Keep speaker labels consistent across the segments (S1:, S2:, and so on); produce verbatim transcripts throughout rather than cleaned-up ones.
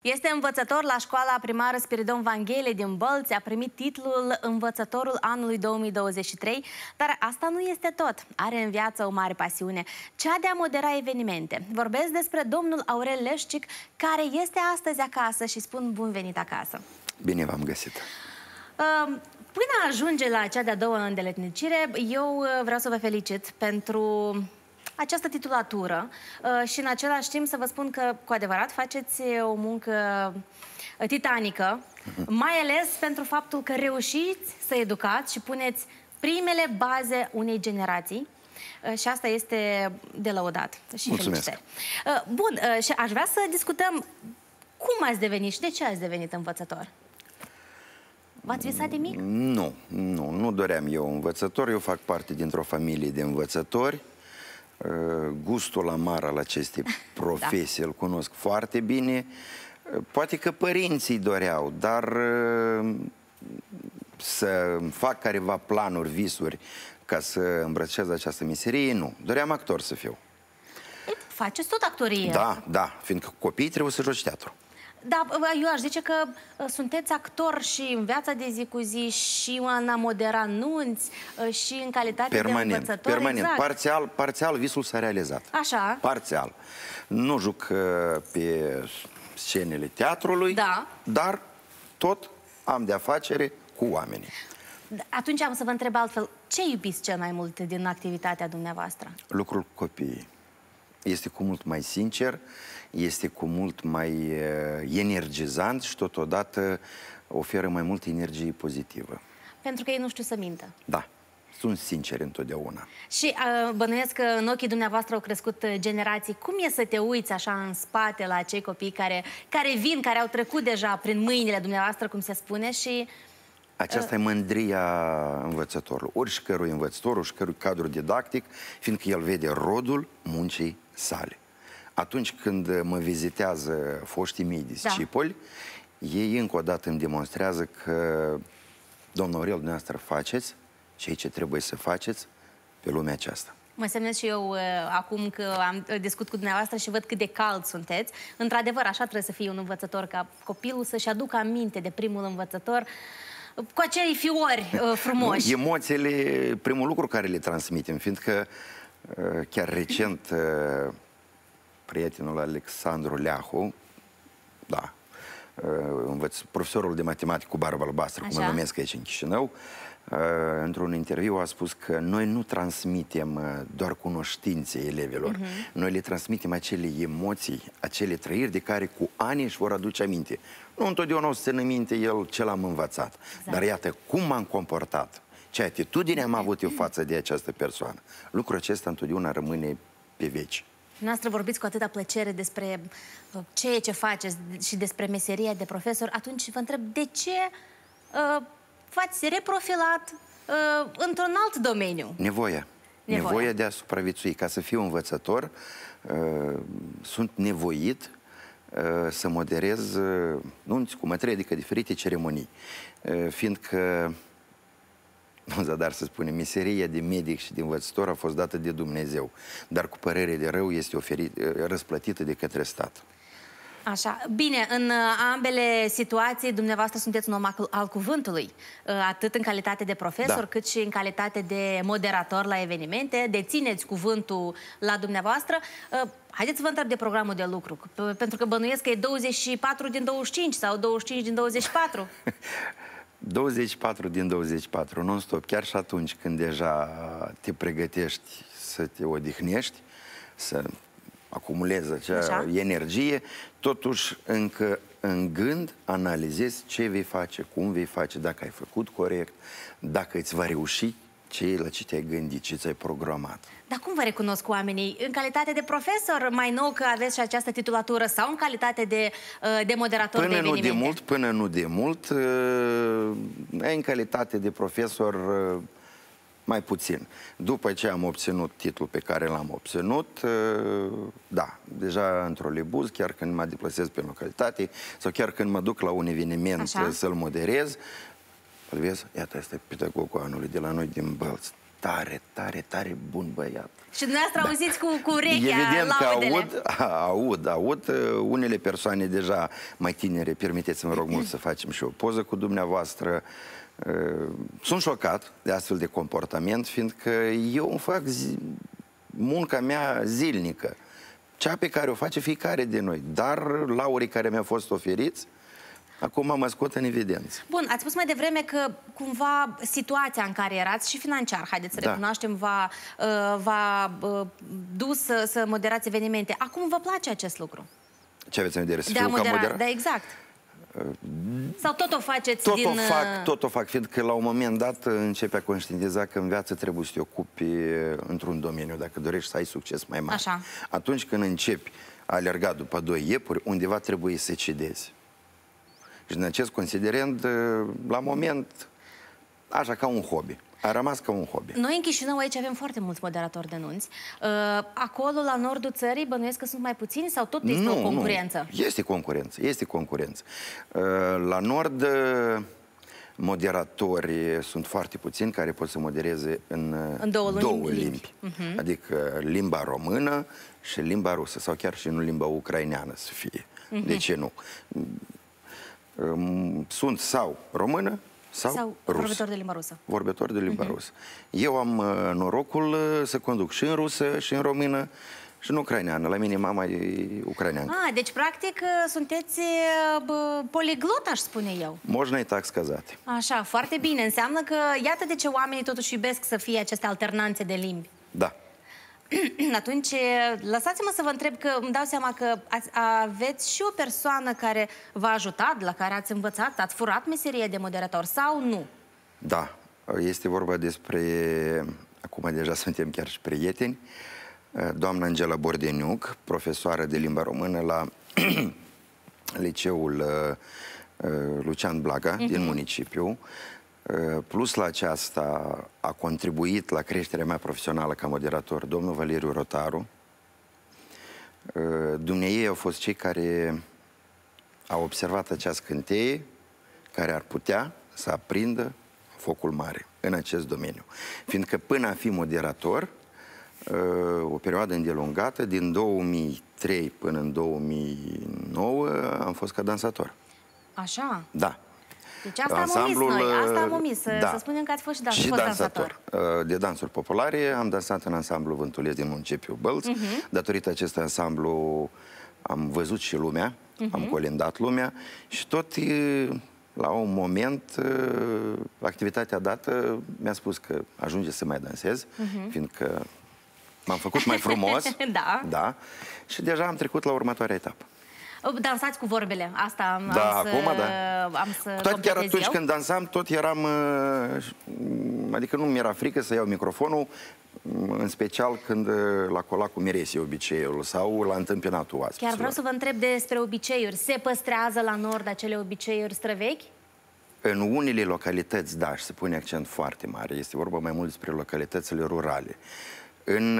S1: Este învățător la școala primară Spiridon Vanghele din Bălți, a primit titlul Învățătorul anului două mii douăzeci și trei, dar asta nu este tot. Are în viață o mare pasiune, cea de a modera evenimente. Vorbesc despre domnul Aurel Leșcic, care este astăzi acasă și spun bun venit acasă.
S2: Bine v-am găsit.
S1: Până ajunge la cea de-a doua îndeletnicire, eu vreau să vă felicit pentru această titulatură și în același timp să vă spun că cu adevărat faceți o muncă titanică, mai ales pentru faptul că reușiți să educați și puneți primele baze unei generații. Și asta este de lăudat. Și felicitări. Bun, și aș vrea să discutăm cum ați devenit și de ce ați devenit învățător. V-ați visat de mic?
S2: Nu, nu, nu doream eu învățător. Eu fac parte dintr-o familie de învățători. Gustul amar al acestei profesii da. Îl cunosc foarte bine. Poate că părinții doreau, dar să fac careva planuri, visuri ca să îmbrățișez această meserie, nu. Doream actor să fiu.
S1: Faceți tot actorie.
S2: Da, da, fiindcă copiii trebuie să joci teatru.
S1: Da, eu aș zice că sunteți actor și în viața de zi cu zi, și în a modera nunți, și în calitate
S2: permanent,
S1: de învățător.
S2: Permanent,
S1: exact.
S2: parțial, parțial visul s-a realizat.
S1: Așa.
S2: Parțial. Nu juc pe scenele teatrului,
S1: da.
S2: Dar tot am de afacere cu oamenii.
S1: Atunci am să vă întreb altfel, ce iubiți cel mai mult din activitatea dumneavoastră?
S2: Lucrul cu copiii. Este cu mult mai sincer, este cu mult mai uh, energizant și totodată oferă mai multă energie pozitivă.
S1: Pentru că ei nu știu să mintă.
S2: Da, sunt sinceri întotdeauna.
S1: Și uh, bănuiesc că în ochii dumneavoastră au crescut generații. Cum e să te uiți așa în spate la acei copii care, care vin, care au trecut deja prin mâinile dumneavoastră, cum se spune, și...
S2: Aceasta uh... e mândria învățătorului. Oricărui învățător, oricărui cadru didactic, fiindcă el vede rodul muncii sale. Atunci când mă vizitează foștii mei discipoli, da. Ei încă o dată îmi demonstrează că, domnul Aurel, dumneavoastră faceți ceea ce trebuie să faceți pe lumea aceasta.
S1: Mă semnez și eu uh, acum că am discut cu dumneavoastră și văd cât de cald sunteți. Într-adevăr, așa trebuie să fie un învățător, ca copilul să-și aducă aminte de primul învățător, cu acei fiori uh, frumoși.
S2: Emoțiile, primul lucru care le transmitem, fiindcă uh, chiar recent uh, prietenul Alexandru Leahu, da, învăț, profesorul de matematică cu barbă albastră, cum îl numesc aici în Chișinău, într-un interviu a spus că noi nu transmitem doar cunoștințe elevilor, uh-huh. Noi le transmitem acele emoții, acele trăiri de care cu ani își vor aduce aminte. Nu întotdeauna o să țină minte el ce l-am învățat, exact. Dar iată cum m-am comportat, ce atitudine am avut eu față de această persoană. Lucrul acesta întotdeauna rămâne pe veci.
S1: Noastră vorbiți cu atâta plăcere despre ceea ce faceți și despre meseria de profesor, atunci vă întreb de ce uh, v-ați reprofilat uh, într-un alt domeniu?
S2: Nevoia. Nevoia. Nevoia de a supraviețui. Ca să fiu învățător, uh, sunt nevoit uh, să moderez uh, nunți cu mătrii, adică diferite ceremonii. Uh, fiindcă în zadar să spunem, meseria de medic și de învățător a fost dată de Dumnezeu, dar cu părere de rău este oferit, răsplătită de către stat.
S1: Așa. Bine, în ambele situații, dumneavoastră sunteți un om al cuvântului, atât în calitate de profesor, da. Cât și în calitate de moderator la evenimente, dețineți cuvântul la dumneavoastră. Haideți să vă întreb de programul de lucru, pentru că bănuiesc că e douăzeci și patru din douăzeci și cinci sau douăzeci și cinci din douăzeci și patru.
S2: douăzeci și patru din douăzeci și patru, non-stop, chiar și atunci când deja te pregătești să te odihnești, să acumulezi acea Așa. energie, totuși încă în gând analizezi ce vei face, cum vei face, dacă ai făcut corect, dacă îți va reuși ce, la ce te-ai gândit, ce ți-ai programat.
S1: Dar cum vă recunosc oamenii? În calitate de profesor, mai nou că aveți și această titulatură, sau în calitate de, de moderator
S2: până
S1: de evenimente?
S2: Nu de mult, până nu de mult, în calitate de profesor mai puțin. După ce am obținut titlul pe care l-am obținut, da, deja în trolebuz, chiar când mă deplasez pe localitate, sau chiar când mă duc la un eveniment să-l moderez, îl vezi, iată, este pedagogul anului de la noi din Bălți. tare, tare, tare bun băiat.
S1: Și dumneavoastră
S2: Da.
S1: auziți cu, cu urechea
S2: Evident că
S1: laudele.
S2: aud, aud, aud, unele persoane deja mai tinere, permiteți-mi rog mult să facem și o poză cu dumneavoastră. Sunt șocat de astfel de comportament, fiindcă eu îmi fac zi, munca mea zilnică, cea pe care o face fiecare de noi, dar laurii care mi-au fost oferiți, acum mă scot în evidență.
S1: Bun, ați spus mai devreme că cumva situația în care erați și financiar, haideți să
S2: Da.
S1: recunoaștem, v-a v-a dus să, să moderați evenimente. Acum vă place acest lucru?
S2: Ce aveți în vedere? Să
S1: De a
S2: fiu ca
S1: modera,
S2: moderat?
S1: da, exact. Sau tot o faceți
S2: Tot
S1: din...
S2: o fac, tot o fac, fiindcă la un moment dat începe a conștientiza că în viață trebuie să te ocupi într-un domeniu, dacă dorești să ai succes mai mare.
S1: Așa.
S2: Atunci când începi a alerga după doi iepuri, undeva trebuie să cedezi. Și din acest considerent, la moment, așa, ca un hobby. A rămas ca un hobby.
S1: Noi în Chișinău aici avem foarte mulți moderatori de nunți. Acolo, la nordul țării, bănuiesc că sunt mai puțini sau tot este
S2: nu,
S1: o concurență?
S2: Nu. Este concurență, este concurență. La nord, moderatori sunt foarte puțini care pot să modereze în,
S1: în două,
S2: două
S1: limbi.
S2: limbi.
S1: Uh-huh.
S2: Adică limba română și limba rusă, sau chiar și în limba ucraineană să fie. Uh-huh. De ce nu? Sunt sau română, sau,
S1: sau
S2: rusă.
S1: vorbitor de limba rusă.
S2: Vorbitor de limba uh-huh. rusă. Eu am uh, norocul uh, să conduc și în rusă, și în română, și în ucraineană. La mine mama e ucraineancă.
S1: Ah, deci, practic, sunteți bă, poliglot, aș spune eu.
S2: Можно и так сказать.
S1: Așa, foarte bine. Înseamnă că, iată de ce oamenii totuși iubesc să fie aceste alternanțe de limbi.
S2: Da.
S1: Atunci, lăsați-mă să vă întreb, că îmi dau seama că ați, aveți și o persoană care v-a ajutat, la care ați învățat, ați furat meseria de moderator, sau nu?
S2: Da. Este vorba despre, acum deja suntem chiar și prieteni, doamna Angela Bordeniuc, profesoară de limba română la liceul Lucian Blaga, uh-huh. din municipiu. Plus la aceasta a contribuit la creșterea mea profesională ca moderator domnul Valeriu Rotaru. Dumneiei au fost cei care au observat acea scânteie care ar putea să aprindă focul mare în acest domeniu. Fiindcă până a fi moderator, o perioadă îndelungată, din două mii trei până în două mii nouă, am fost ca dansator.
S1: Așa?
S2: Da.
S1: Deci asta am omis noi, asta am omis, să,
S2: da.
S1: să spunem că ați fost și, dans,
S2: și
S1: fost
S2: dansator.
S1: dansator.
S2: De dansuri populare, am dansat în ansamblu Vântuleț din municipiul Bălți. Uh-huh. Datorită acestui ansamblu am văzut și lumea, uh-huh. am colindat lumea și tot la un moment activitatea dată mi-a spus că ajunge să mai dansez, uh-huh. fiindcă m-am făcut mai frumos.
S1: Da.
S2: Da. Și deja am trecut la următoarea etapă.
S1: Dansați cu vorbele, asta am,
S2: da,
S1: am
S2: acum,
S1: să,
S2: da.
S1: am să
S2: Tot chiar atunci
S1: eu.
S2: când dansam, tot eram, adică nu mi-era frică să iau microfonul, în special când la colacul miresei obiceiul sau la întâmpinatul oaspeților.
S1: Chiar vreau să vă întreb despre obiceiuri. Se păstrează la nord acele obiceiuri străvechi?
S2: În unele localități, da, și se pune accent foarte mare. Este vorba mai mult despre localitățile rurale. În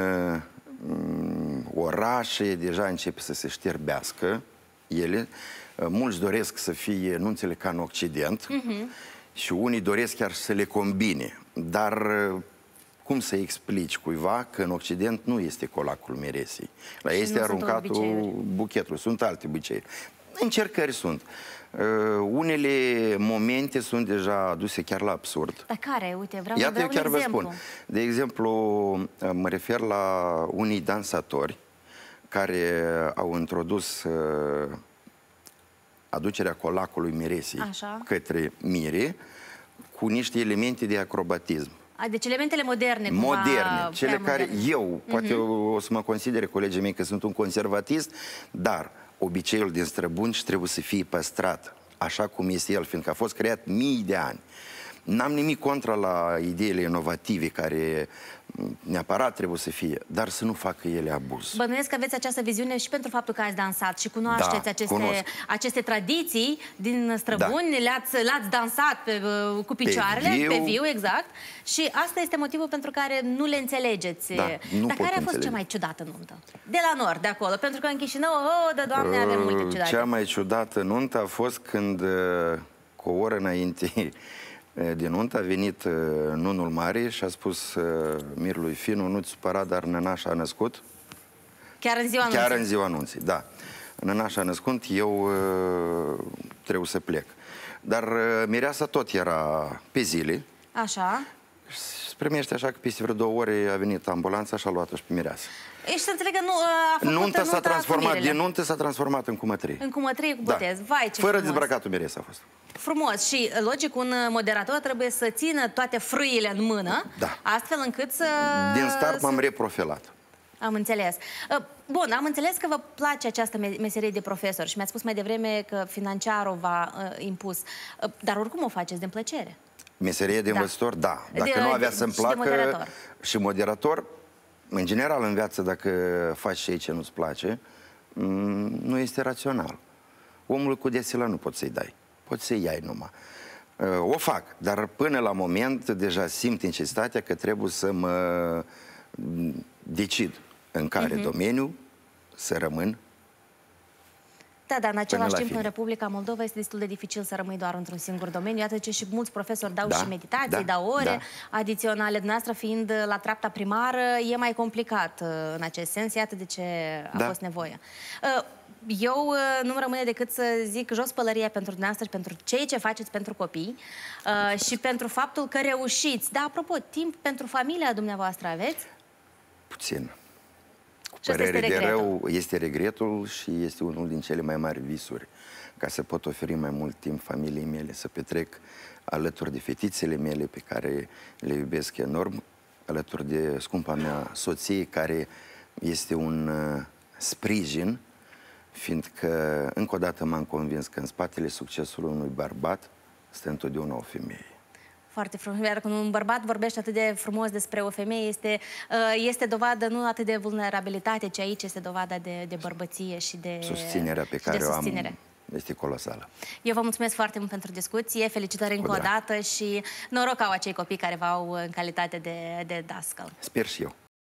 S2: orașe deja începe să se șterbească ele. Mulți doresc să fie nunțele ca în Occident uh-huh. și unii doresc chiar să le combine. Dar cum să explici cuiva că în Occident nu este colacul miresei? La ei este aruncatul buchetul, sunt alte obiceiuri. Încercări sunt. Uh, unele momente sunt deja aduse chiar la absurd.
S1: Dar care? Uite, vreau,
S2: Iată,
S1: vreau
S2: eu chiar
S1: un
S2: vă
S1: exemplu.
S2: spun. De exemplu, mă refer la unii dansatori care au introdus uh, aducerea colacului miresei Așa. către mire cu niște elemente de acrobatism.
S1: A, deci elementele moderne.
S2: Moderne. Cele care
S1: moderne.
S2: eu, poate uh-huh. eu o să mă considere colegii mei că sunt un conservatist, dar obiceiul din străbuni trebuie să fie păstrat așa cum este el, fiindcă a fost creat mii de ani. N-am nimic contra la ideile inovative care neapărat trebuie să fie, dar să nu facă ele abuz.
S1: Bănuiesc că aveți această viziune și pentru faptul că ați dansat și cunoașteți
S2: da,
S1: aceste, aceste tradiții din străbuni, da. le-ați le-ați dansat pe, cu picioarele, pe viu. pe viu, exact, și asta este motivul pentru care nu le înțelegeți.
S2: Da, nu
S1: Dar care a fost
S2: înțelege.
S1: cea mai ciudată nuntă? De la nord, de acolo, pentru că în Chișinău, oh, de Doamne, uh, avem multe ciudate.
S2: Cea mai ciudată nuntă a fost când, cu o oră înainte de nuntă, a venit nunul mare și a spus mirului Finu, nu-ți supăra, dar nănașa a născut.
S1: Chiar în ziua anunții?
S2: Chiar în ziua anunții, da. Nănașa a născut, eu trebuie să plec. Dar mireasa tot era pe zile.
S1: Așa.
S2: Se primește așa că peste vreo două ore a venit ambulanța și a luat-o și pe mireasă.
S1: Ești să înțeleg că nu a făcut
S2: nunta s-a transformat,
S1: din
S2: nuntă s-a transformat în cumătrie.
S1: În cumătrie cu botez. Da. Vai, ce
S2: Fără
S1: frumos.
S2: dezbrăcatul mireasa a fost.
S1: Frumos. Și, logic, un moderator trebuie să țină toate frâile în mână,
S2: da.
S1: astfel încât să...
S2: Din start m-am
S1: să...
S2: reprofilat.
S1: Am înțeles. Bun, am înțeles că vă place această meserie de profesor și mi-ați spus mai devreme că financiarul v-a uh, impus. Dar oricum o faceți din plăcere.
S2: Meserie de învățător, da. da. Dacă
S1: de,
S2: nu avea să-mi placă...
S1: Moderator.
S2: Și moderator, în general în viață, dacă faci și ce nu-ți place, nu este rațional. Omul cu desila nu poți să-i dai. Poți să-i iai numai. O fac, dar până la moment deja simt necesitatea că trebuie să mă decid în care uh-huh. domeniu să rămân.
S1: Da, dar în același timp,
S2: fine.
S1: în Republica Moldova este destul de dificil să rămâi doar într-un singur domeniu. Iată ce și mulți profesori dau
S2: da,
S1: și meditații,
S2: da,
S1: dau ore
S2: da.
S1: adiționale. Dumneavoastră fiind la treapta primară, e mai complicat în acest sens. Iată de ce a
S2: da.
S1: fost nevoie. Eu nu-mi rămâne decât să zic jos pălăria pentru dumneavoastră și pentru cei ce faceți pentru copii și pentru faptul că reușiți. Da, apropo, timp pentru familia dumneavoastră aveți?
S2: Puțin.
S1: Și
S2: Părere
S1: este
S2: de
S1: regretul.
S2: rău este regretul și este unul din cele mai mari visuri, ca să pot oferi mai mult timp familiei mele, să petrec alături de fetițele mele pe care le iubesc enorm, alături de scumpa mea soție, care este un uh, sprijin, fiindcă încă o dată m-am convins că în spatele succesului unui bărbat stă întotdeauna o femeie.
S1: Foarte frumos. Iar când un bărbat vorbește atât de frumos despre o femeie, este, este dovadă nu atât de vulnerabilitate, ci aici este dovada de, de bărbăție și de
S2: susținerea pe care o am este colosală.
S1: Eu vă mulțumesc foarte mult pentru discuție, felicitări încă o dată și noroc au acei copii care v-au în calitate de, de dascăl.
S2: Sper și eu.